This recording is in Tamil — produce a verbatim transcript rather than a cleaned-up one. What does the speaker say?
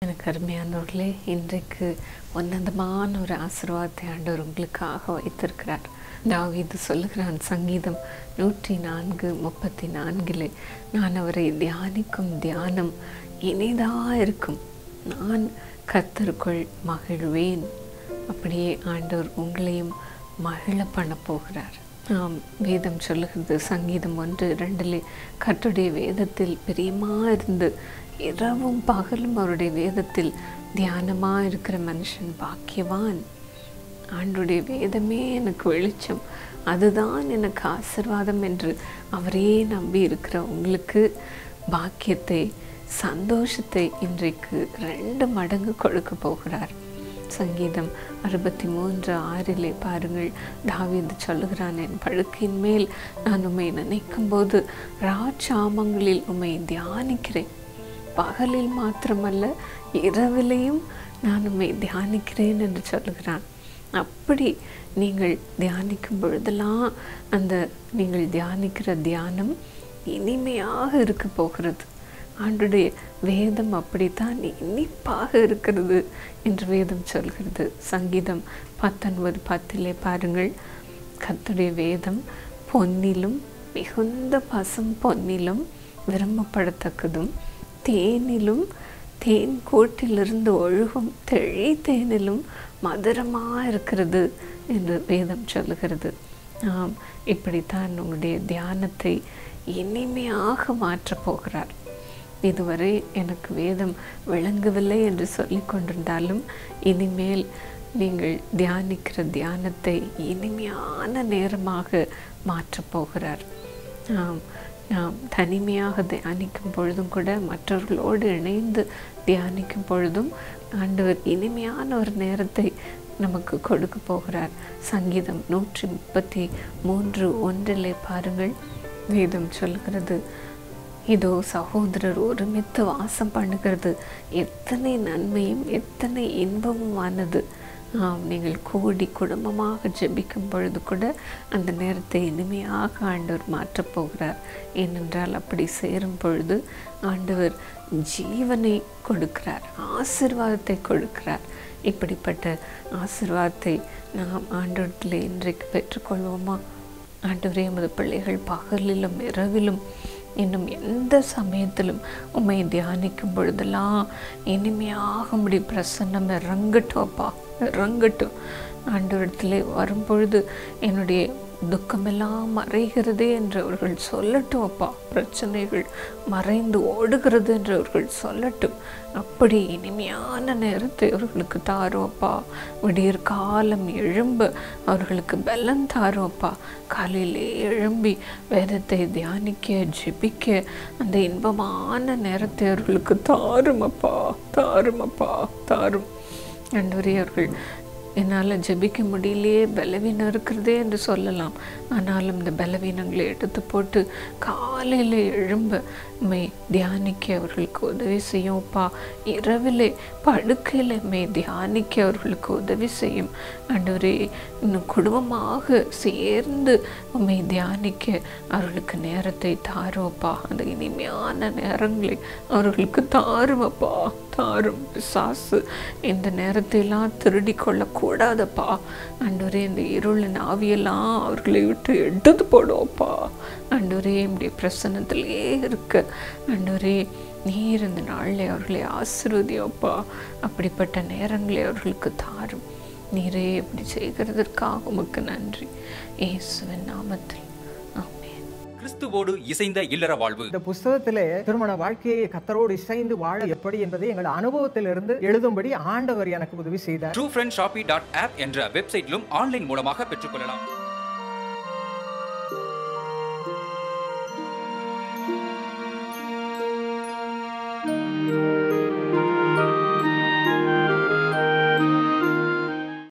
எனக்கு அருமையானவர்களே, இன்றைக்கு உன்னதமான ஒரு ஆசீர்வாதத்தை ஆண்டவர் உங்களுக்காக வைத்திருக்கிறார். தாவீது சொல்லுகிறான், சங்கீதம் நூற்றி நான்கு முப்பத்தி நான்கிலே, நான் அவரை தியானிக்கும் தியானம் இனிதாக இருக்கும், நான் கர்த்தருக்குள் மகிழ்வேன். அப்படியே ஆண்டவர் உங்களையும் மகிழ பண்ண போகிறார். ஆம், வேதம் சொல்லுகிறது, சங்கீதம் ஒன்று இரண்டிலே, கர்த்தருடைய வேதத்தில் பிரியமாக இருந்து இரவும் பகலும் அவருடைய வேதத்தில் தியானமாக இருக்கிற மனுஷன் பாக்கியவான். ஆண்டுடைய வேதமே எனக்கு வெளிச்சம், அதுதான் எனக்கு ஆசீர்வாதம் என்று அவரே நம்பி இருக்கிற உங்களுக்கு பாக்கியத்தை, சந்தோஷத்தை இன்றைக்கு ரெண்டு மடங்கு கொடுக்க போகிறார். சங்கீதம் அறுபத்தி மூன்று ஆறிலே பாருங்கள், தாவீது சொல்லுகிறான், என் படுக்கையின் மேல் நான் உம்மை நினைக்கும் போது ராஜாமங்களில் உம்மை தியானிக்கிறேன். பகலில் மாத்திரமல்ல, இரவிலையும் நான் உம்மை தியானிக்கிறேன் என்று சொல்லுகிறான். அப்படி நீங்கள் தியானிக்கும் பொழுதெல்லாம் அந்த நீங்கள் தியானிக்கிற தியானம் இனிமையாக இருக்க போகிறது. ஆண்டுடைய வேதம் அப்படித்தான் இனிப்பாக இருக்கிறது என்று வேதம் சொல்கிறது. சங்கீதம் பத்தொன்பது பத்திலே பாருங்கள், கர்த்தருடைய வேதம் பொன்னிலும் மிகுந்த பசும் பொன்னிலும் விரும்பப்படத்தக்கதும், தேனிலும் தேன் கூட்டிலிருந்து ஒழுகும் தெளி தேனிலும் மதுரமாக இருக்கிறது என்று வேதம் சொல்லுகிறது. ஆம், இப்படித்தான் உங்களுடைய தியானத்தை இனிமையாக மாற்றப் போகிறார். இதுவரை எனக்கு வேதம் விளங்கவில்லை என்று சொல்லி கொண்டிருந்தாலும், இனிமேல் நீங்கள் தியானிக்கிற தியானத்தை இனிமையான நேரமாக மாற்றப் போகிறார். ஆம், நாம் தனிமையாக தியானிக்கும் பொழுதும் கூட, மற்றவர்களோடு இணைந்து தியானிக்கும் பொழுதும் ஆண்டவர் இனிமையான ஒரு நேரத்தை நமக்கு கொடுக்க போகிறார். சங்கீதம் நூற்றி முப்பத்தி மூன்று ஒன்றிலே பாருங்கள், வேதம் சொல்கிறது, இதோ சகோதரர் ஒருமித்து வாசம் பண்ணுகிறது எத்தனை நன்மையும் எத்தனை இன்பமுமானது. ஆம், நீங்கள் கூடி குடும்பமாக ஜெபிக்கும் பொழுது கூட அந்த நேரத்தை இனிமையாக ஆண்டவர் மாற்றப் போகிறார். ஏனென்றால் அப்படி சேரும் பொழுது ஆண்டவர் ஜீவனை கொடுக்கிறார், ஆசீர்வாதத்தை கொடுக்கிறார். இப்படிப்பட்ட ஆசீர்வாதத்தை நாம் ஆண்டவரிடத்தில் இன்றைக்கு பெற்றுக்கொள்வோமா? ஆண்டவரே, எமது பிள்ளைகள் பகலிலும் இரவிலும் இன்னும் எந்த சமயத்திலும் உம்மை தியானிக்கும் பொழுதெல்லாம் இனிமையாக உம்முடைய பிரசன்னம் இறங்கட்டும் அப்பா, இறங்கட்டும். ஆண்டவரிடத்திலே வரும்பொழுது என்னுடைய துக்கமெல்லாம் மறைகிறது என்று அவர்கள் சொல்லட்டும் அப்பா, பிரச்சனைகள் மறைந்து ஓடுகிறது என்று அவர்கள் சொல்லட்டும். அப்படி இனிமையான நேரத்தை அவர்களுக்கு தாரும் அப்பா. விடியற் காலம் எழும்ப அவர்களுக்கு பலம் தாரும் அப்பா. காலையிலே எழும்பி வேதத்தை தியானிக்க ஜெபிக்க அந்த இன்பமான நேரத்தை அவர்களுக்கு தாரும் அப்பா, தாரும் அப்பா, தாரும். ஆண்டவரே, அவர்கள் என்னால் ஜெபிக்க முடியலையே, பலவீனம் இருக்கிறதே என்று சொல்லலாம். ஆனாலும் இந்த பலவீனங்களை எடுத்து போட்டு காலையில் எழும்ப மே தியானிக்க அவர்களுக்கு உதவி செய்யும் அப்பா. இரவிலே படுக்கையில் மே தியானிக்க அவர்களுக்கு உதவி செய்யும் ஆண்டவரே. இன்னும் குடும்பமாக சேர்ந்து உம்மை தியானிக்க அவர்களுக்கு நேரத்தை தாருவப்பா. அந்த இனிமையான நேரங்களை அவர்களுக்கு தாருவப்பா, தாரும். பிசாசு இந்த நேரத்தையெல்லாம் திருடி கொள்ளக்கூடாதப்பா ஆண்டவரே. இந்த இருளின் ஆவியெல்லாம் அவர்களை விட்டு எடுத்து போடுவோப்பா ஆண்டவரே. என்னுடைய பிரசன்னத்திலே இருக்க ஆண்டவரே, நீர் இந்த நாளில் அவர்களை ஆசீர்வதியோப்பா. அப்படிப்பட்ட நேரங்களை அவர்களுக்கு தாரும். நீரே இப்படி செய்கிறதற்காக உமக்கு நன்றி, இயேசுவின் நாமத்தில். கிறிஸ்துவோடு இசைந்த இல்லற வாழ்வு. இந்த புத்தகத்திலே திருமண வாழ்க்கையை கர்த்தரோடு இசைந்து வாழ எப்படி என்பதை எங்கள் அனுபவத்திலிருந்து எழுதும்படி ஆண்டவர் எனக்கு உதவி செய்தார். True friend Shoppy dot app என்ற வெப்சைட்டிலும் ஆன்லைன் மூலமாக பெற்றுக்கொள்ளலாம்.